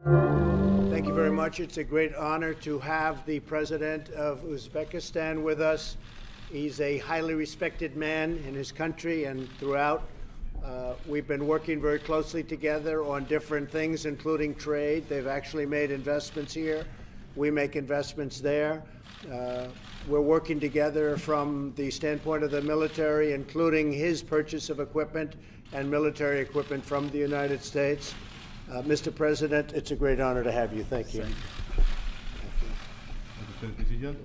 Thank you very much. It's a great honor to have the president of Uzbekistan with us. He's a highly respected man in his country and throughout. We've been working very closely together on different things, including trade. They've actually made investments here. We make investments there. We're working together from the standpoint of the military, including his purchase of equipment and military equipment from the United States. Mr. President, it's a great honor to have you. Thank you. Господин президент,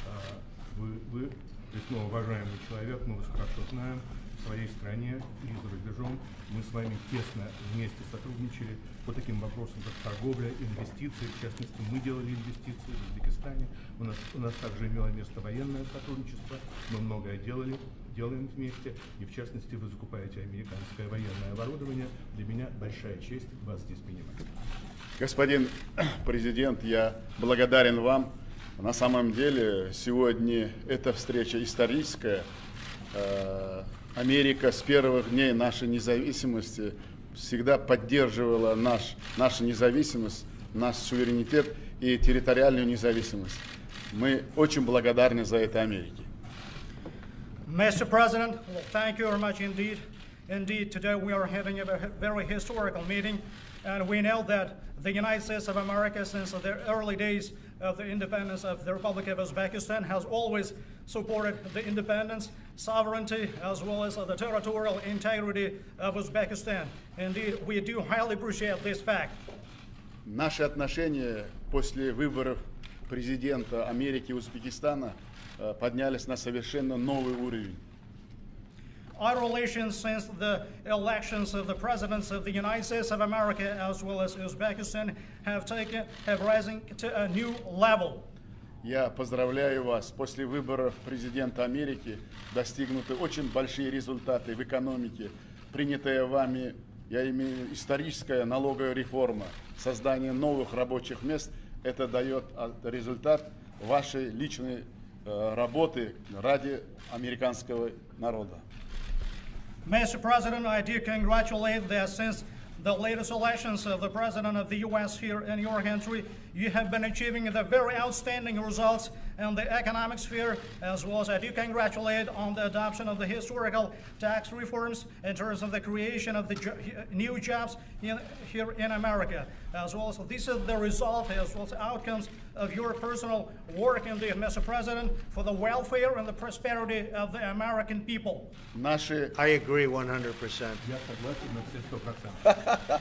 вы весьма уважаемый человек, мы вас хорошо знаем. В своей стране и за рубежом мы с вами тесно вместе сотрудничали по таким вопросам, как торговля, инвестиции. В частности, мы делали инвестиции в Узбекистане. У нас также имело место военное сотрудничество. Мы многое делаем вместе. И в частности, вы закупаете американское военное оборудование. Для меня большая честь вас здесь принимать. Господин президент, я благодарен вам. На самом деле, сегодня эта встреча историческая. Америка с первых дней нашей независимости всегда поддерживала нашу независимость, наш суверенитет и территориальную независимость. Мы очень благодарны за это Америке. Mr. President, well, thank you very much indeed. Indeed, today we are having a very historical meeting, and we know that the United States of America, since the early days of the independence of the Republic of Uzbekistan, has always supported the independence, sovereignty, as well as the territorial integrity of Uzbekistan. Indeed, we do highly appreciate this fact. Наши отношения после выборов президента Америки и Узбекистана поднялись на совершенно новый уровень. Our relations since the elections of the presidents of the United States of America as well as Uzbekistan have risen to a new level. Я поздравляю вас. После выборов президента Америки достигнуты очень большие результаты в экономике. Принятая вами, я имею историческая налоговая реформа, создание новых рабочих мест. Это дает результат вашей личной работы ради американского народа. Mr. President, I do congratulate that since the latest elections of the President of the U.S. here in your country, you have been achieving the very outstanding results in the economic sphere, as well as I do congratulate on the adoption of the historical tax reforms in terms of the creation of the new jobs here in America, as well as this is the result, as well as outcomes of your personal work in the Mr. President for the welfare and the prosperity of the American people. I agree 100%. Я согласен на все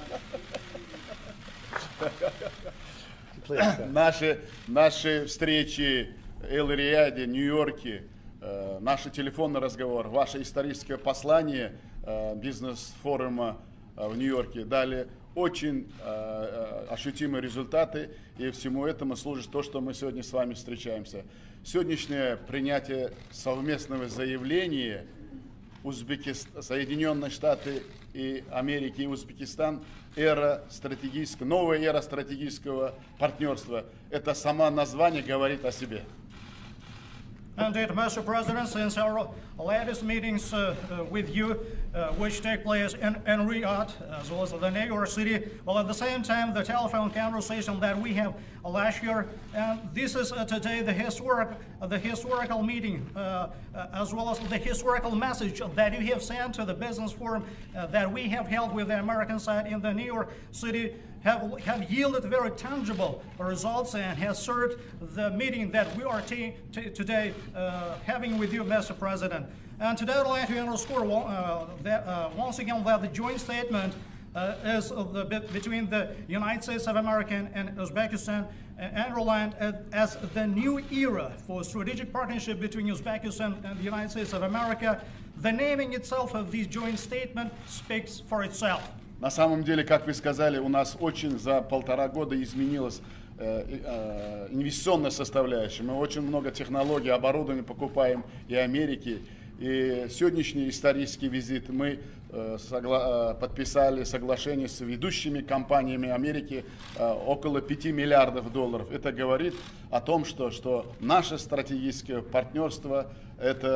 100%. Наши встречи в Эл-Рияде, Нью-Йорке, наш телефонный разговор, ваше историческое послание бизнес-форума в Нью-Йорке дали очень ощутимые результаты, и всему этому служит то, что мы сегодня с вами встречаемся. Сегодняшнее принятие совместного заявления Соединенные Штаты и Америки и Узбекистан, новая эра стратегического партнерства. Это само название говорит о себе. Indeed, Mr. President, since our latest meetings with you, which take place in Riyadh, as well as the New York City, well, at the same time, the telephone conversation that we have last year, and this is today the historical meeting, as well as the historical message that you have sent to the business forum that we have held with the American side in the New York City. Have yielded very tangible results and has served the meeting that we are today having with you, Mr. President. And today I'd like to underscore once again that the joint statement is between the United States of America and Uzbekistan underlined as the new era for strategic partnership between Uzbekistan and the United States of America. The naming itself of this joint statement speaks for itself. На самом деле, как вы сказали, у нас очень за 1,5 года изменилась инвестиционная составляющая. Мы очень много технологий, оборудования покупаем и Америки. И сегодняшний исторический визит мы подписали соглашение с ведущими компаниями Америки около $5 миллиардов. Это говорит о том, что наше стратегическое партнерство – это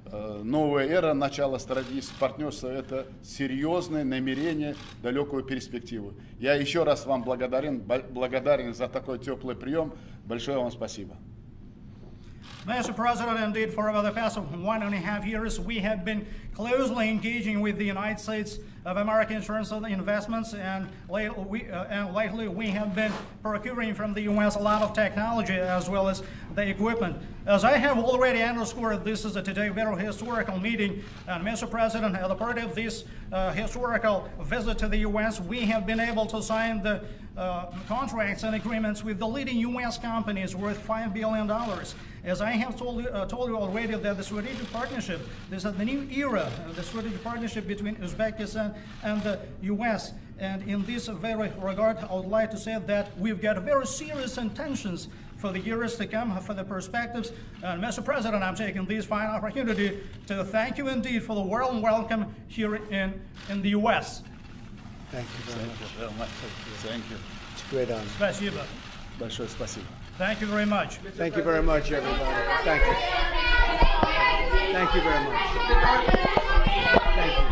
новая эра, начало стратегического партнерства – это серьезное намерение, далекую перспективу. Я еще раз вам благодарен за такой теплый прием. Большое вам спасибо. Mr. President, indeed, for over the past 1.5 years, we have been closely engaging with the United States of America in terms of the investments, and lately we have been procuring from the U.S. a lot of technology as well as the equipment. As I have already underscored, this is today a very historical meeting, and Mr. President, as a part of this historical visit to the U.S., we have been able to sign the contracts and agreements with the leading U.S. companies worth $5 billion. As I have told you already, that the strategic partnership, this is the new era, the strategic partnership between Uzbekistan and the U.S. And in this very regard, I would like to say that we've got very serious intentions for the years to come, for the perspectives. And Mr. President, I'm taking this fine opportunity to thank you indeed for the warm welcome here in the U.S. Thank you very much. Thank you. It's a great honor. Спасибо. Большое спасибо. Thank you very much. Thank you very much, everybody. Thank you. Thank you very much. Thank you.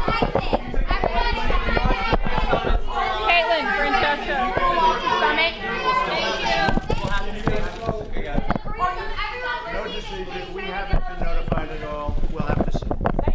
Caitlin, Francesca, Summit. No decision. We haven't been notified at all. We'll have to see.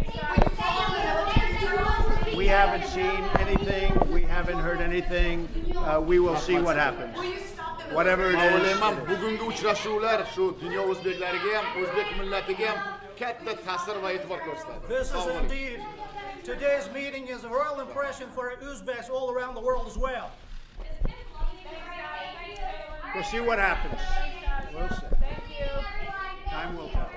We haven't seen anything. We haven't heard anything. We will see what happens. Whatever it O'ylayman, is. bugungi uchrashuvlar shu dunyo o'zbeklariga ham, o'zbek millatiga ham katta ta'sir va e'tibor ko'rsatadi. This is indeed, today's meeting is a royal impression for Uzbeks all around the world as well. We'll see what happens. We'll see. Thank you. Time will tell.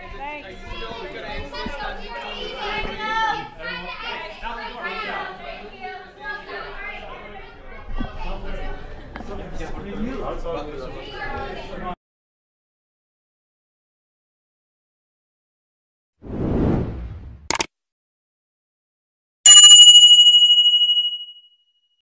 Thanks.